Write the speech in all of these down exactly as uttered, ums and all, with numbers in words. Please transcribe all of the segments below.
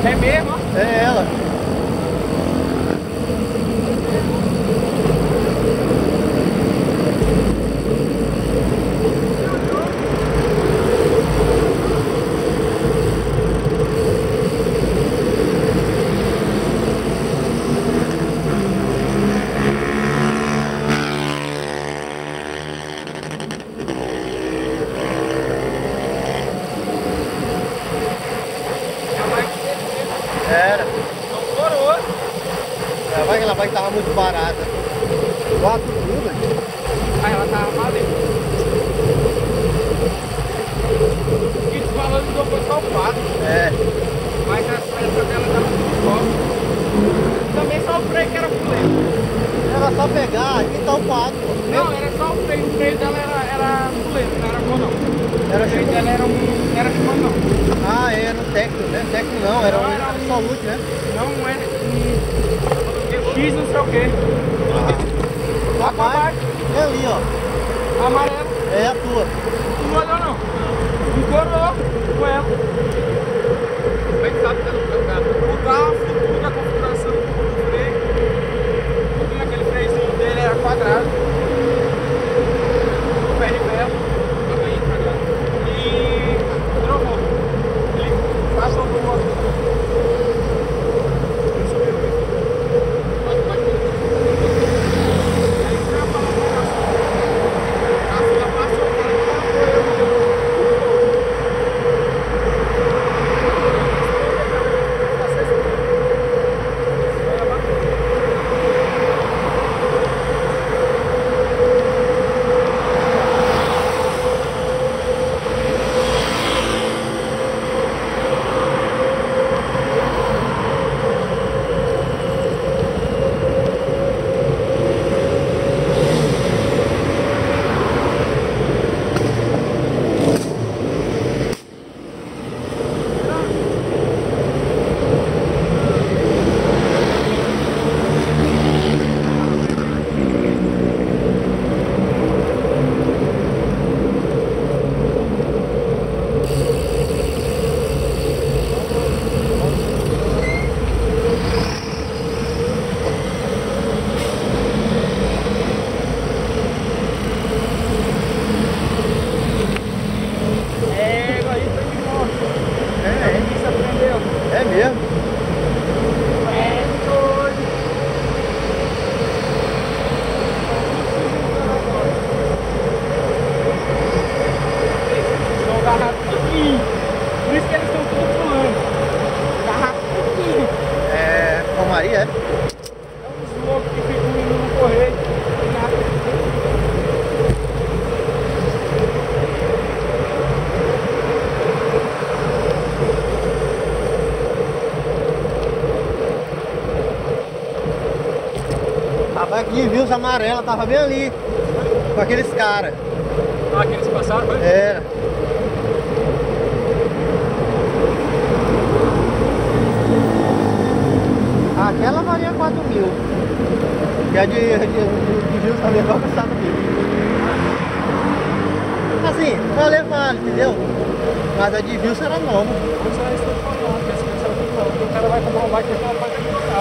É mesmo? É ela. Era. Não corou. Ela vai que ela vai que tava muito barata. Quatro tudo. Aí ela tava valendo. E tu falou que foi só o quatro. É. Mas essa peça dela tava muito forte. Também só o freio que era fuleno. Era só pegar e tá o quatro. Não, era só o freio. O freio dela era, era fuleno, não era bom não. Era O freio dela era um. Não era chumão não. Ah, é, no técnico, né? Técnico não, era Não, um era um- absolute, né? Não era um X não sei o que. Rapaz, é ali, ó. Amarelo. É a tua. Tu não olhou não. Não corou com ela. Como é que sabe que ela não foi? O carro, tudo a configuração do freio. Tudo naquele freiozinho dele era quadrado. O pé de ferro. E trovou. Ele passou por uma. É mesmo? É doido. São garrafinhos. Por isso que eles estão tudo pulando. Garrafinhos. É. Com Maria, é? É uns loucos que ficam indo no correio. Rapaz, aqui, viu? Os amarelos tava bem ali. Com aqueles caras. Ah, aqueles passaram, foi? Era. Aquela valia quatro mil. E a de, de, de Gil também vai custar mil. Assim, vale, vale, entendeu? Mas a de Gil será nova. Não será isso que eu tô falando, que essa aqui será tudo novo. Porque o cara vai comprar um bike e ela vai ter que trocar.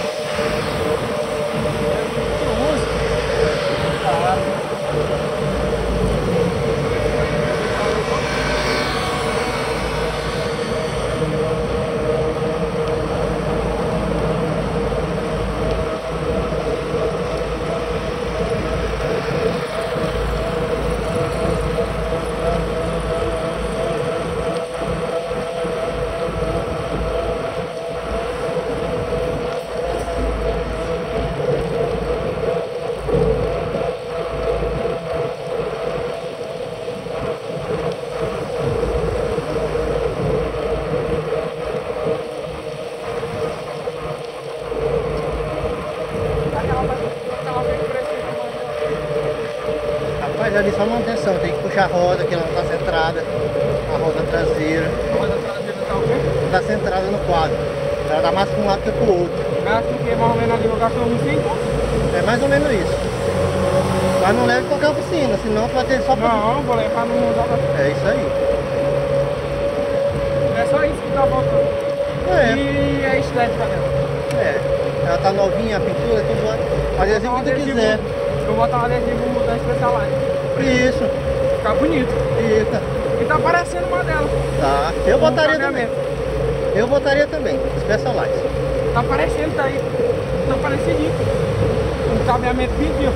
Rapaz, ali só manutenção, tem que puxar a roda, que ela não tá centrada. A roda traseira. A roda traseira tá o quê? Não tá centrada no quadro. Ela dá mais pra um lado que pro outro. Gasta o que mais ou menos ali, eu gasto uns cinco? É mais ou menos isso. Mas não leve qualquer oficina, senão tu vai ter só pra... Não, vou levar no... É isso aí. É só isso que tá faltando. É. E a estética dela. É. Ela tá novinha, a pintura, tudo lá. Adesivo que tu quiser. Eu vou botar um adesivo da Specialized. Isso. Ficar bonito. Fica. E tá parecendo uma delas. Tá. Eu botaria Um também. Eu botaria também. Specialized. Tá parecendo, tá aí. Tá parecidinho. Um cabeamento pedido.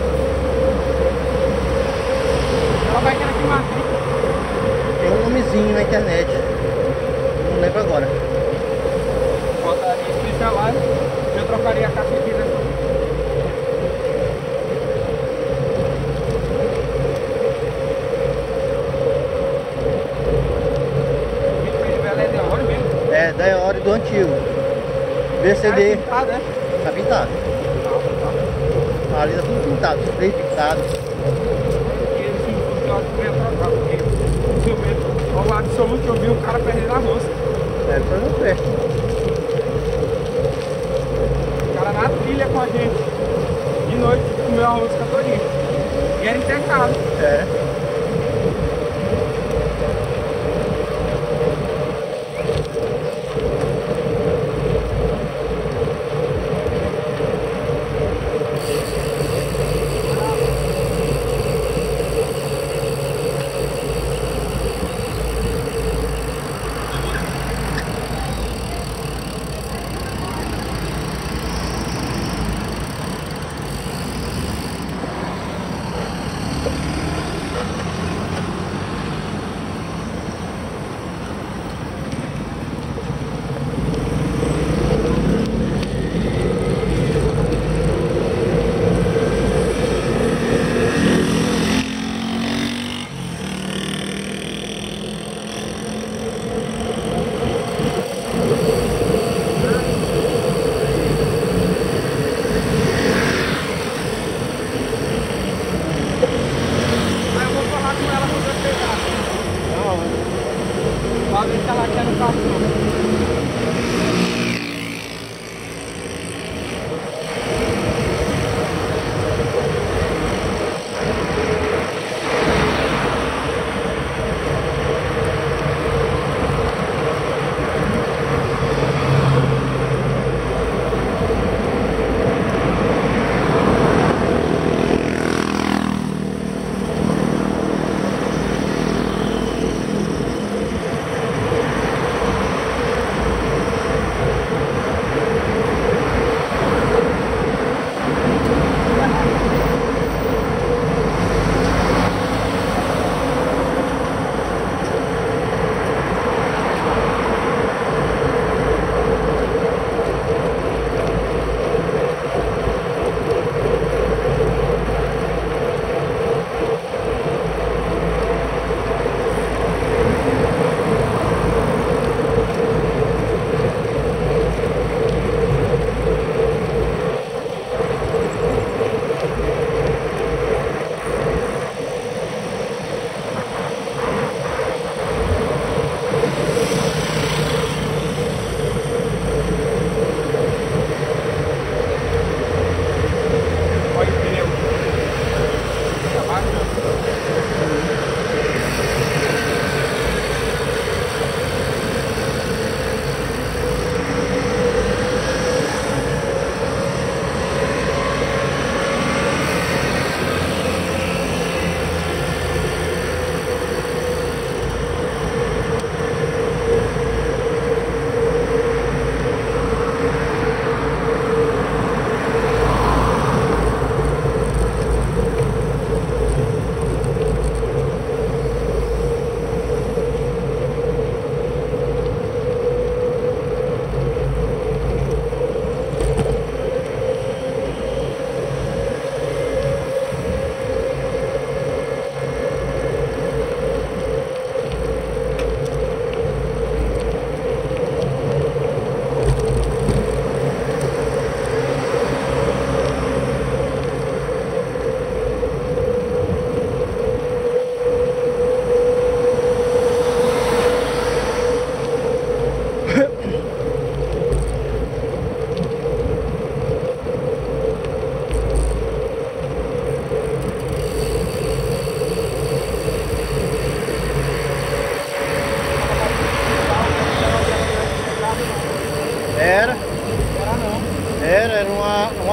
Ela vai querer que matrícula. Tem um nomezinho na internet. Não lembro agora. Botaria Specialized. Eu trocaria a caixa aqui dessa. É, da hora do antigo. V C D. Tá pintado, é? Tá pintado. Ali tá tudo pintado, freio pintado. O absoluto que eu vi o cara perdendo a moça. É, foi no pé. O cara na trilha com a gente. De noite, comeu a música todinha. E era intercado. É.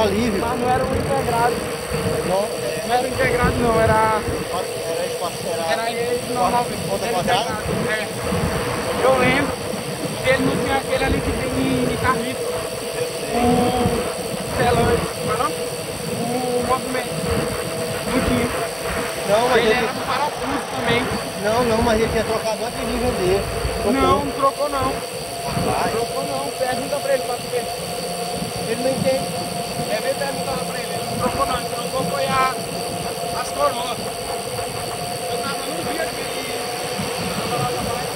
alívio. Mas não era um integrado. Não, Não era um integrado não, era. era espaço, Era ele normal. Ponta Era quadrada? integrado. É. Eu lembro que ele não tinha aquele ali que tem em Carlitos. O Celante, não é não? O movimento. Não tinha. Não, mas Ele ele... era um parafuso também. Não, não, mas ele tinha trocado antes de vir vender. Trocou. Não, não trocou não. Vai. Trocou não. Pergunta pra ele pra tu ver. Ele não entende. É ver perguntar lá pra ele. Ele não trocou não. Ele trocou foi a, as coroas. Eu tava num dia que ele tava lá atrás.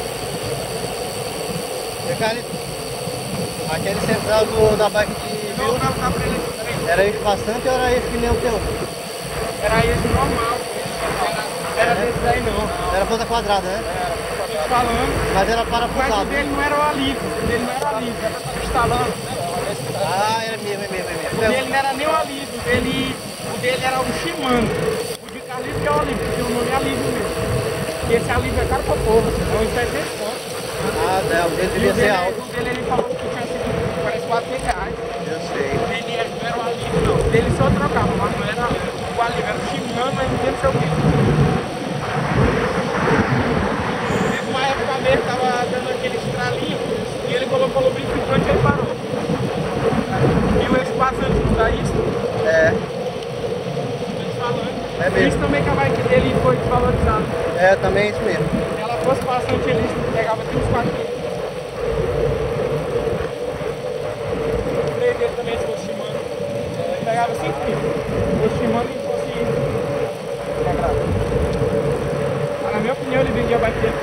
Aquele, aquele central do, da bike de Eu vou perguntar pra ele. Peraí. era esse bastante ou era esse que nem o teu? Era esse normal. Era, era desse daí não. Era ponta quadrada, né? Era, tô falando. Mas era Mas o parafusado. dele não era o alívio. O dele não era alívio. Era só instalando. Ah, era mesmo, é mesmo, é mesmo. O dele não era nem o alívio. O dele, o dele era o Shimano. O de Carlito que é o alívio. Porque o nome é alívio mesmo. E esse alívio é caro pra porra. É um setecentos conto. Ah, não, o dele E devia o ser dele, alto. o dele ele falou que tinha sido, parece quatrocentos reais. Eu sei. O dele era- não era o alívio não. O dele só trocava, mas não era o alívio. Era o Shimano, mas não sei o que. Teve uma época mesmo, tava dando aquele estralinho e ele colocou o lubrificante e ele parou. E o espaço antes da isso, É, falando. É Por mesmo. isso também que a bike dele foi desvalorizada. é também é isso mesmo. Se ela fosse bastante ele pegava até uns quatro quilos. O freio dele também, se fosse Shimano, ele pegava cinco quilos. Se fosse Shimano e fosse integrado. Mas, na minha opinião, ele vendia a bike dele.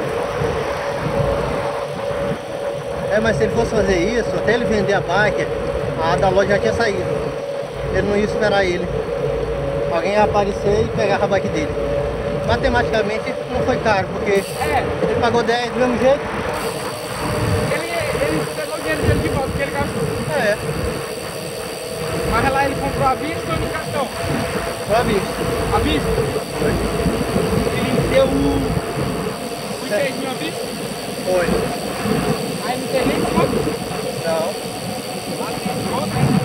É, mas se ele fosse fazer isso, até ele vender a bike, a da loja já tinha saído. Ele não ia esperar ele. Alguém ia aparecer e pegar a bike dele. Matematicamente não foi caro, porque É, ele pagou dez do mesmo jeito. ele, ele pegou o dinheiro dele de volta, porque ele gastou. É, Mas lá ele comprou à vista ou no cartão? pra vista. À vista? Ele deu o... o inteirinho à vista? Foi. Aí não tem nem conta. Não. Lá tem conta, né?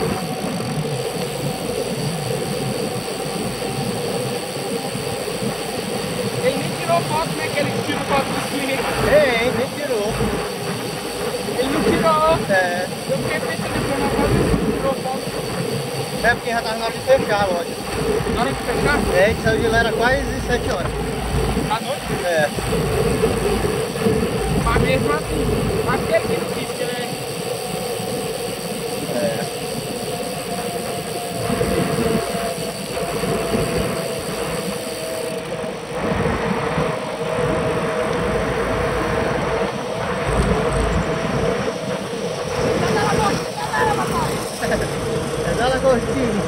Ele nem tirou foto, né? Que ele tirou foto do cliente. Tem, nem tirou. Ele não tirou. É, Eu fiquei pensando que ele não tirou foto. é porque já tava na hora de fechar a loja. Na hora de fechar, É, a gente saiu de lá era quase sete horas. à noite. É. Mas mesmo assim, aquele que não disse que ele é... É. É da Lagostinho.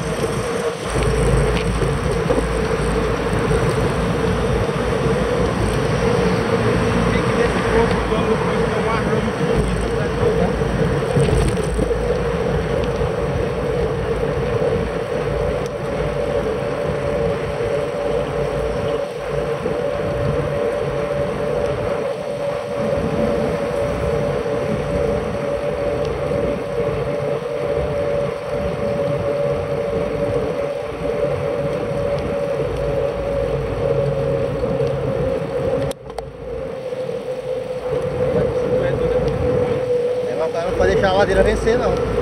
Tem que ver esse corpo do dono do posto, que é um arranjo muito bonito, né? É, mas o cara não pode deixar a ladeira vencer, não.